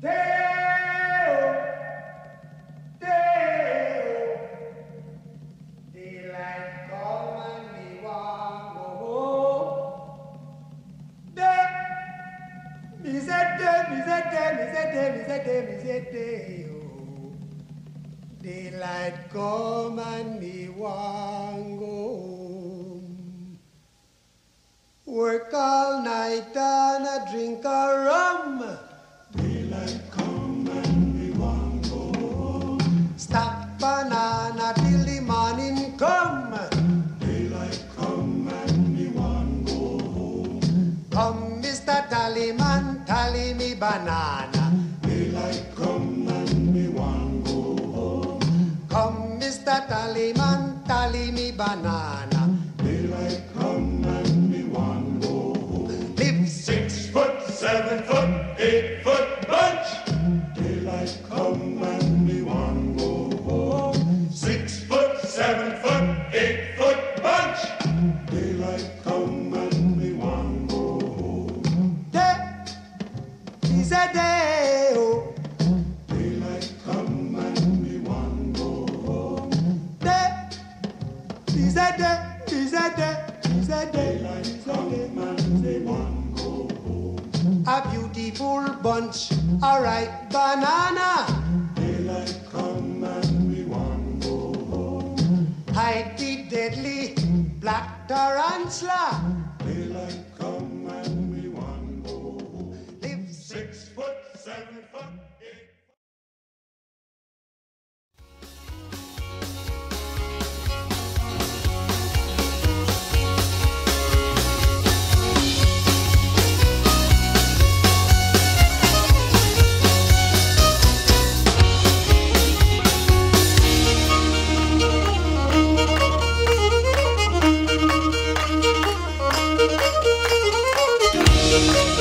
Daylight come and me want go home. Me say day, oh. Daylight come and me want go home. Work all night and a drink a rum. Daylight come and me want go home. Stack banana till the morning come. Daylight come and me want go home. Come, Mr. Tallyman, tally me banana. Daylight come and me want go home. Come, Mr. Tallyman, tally me banana. Daylight come and me want go home. Live 6 foot, 7 foot, 8 foot bunch. Daylight come and me want go home. 6 foot, 7 foot, 8 foot bunch. Daylight come and me want go home. day is a day, oh. Daylight come and me want go home. Day is a day, is a day, is a day, Daylight is a come day. and me want go home. A beautiful bunch, a ripe banana. Daylight come and me want go home. Hide the deadly black tarantula. Daylight come and me want go home. Live 6 foot, 7 foot, 8 Thank you.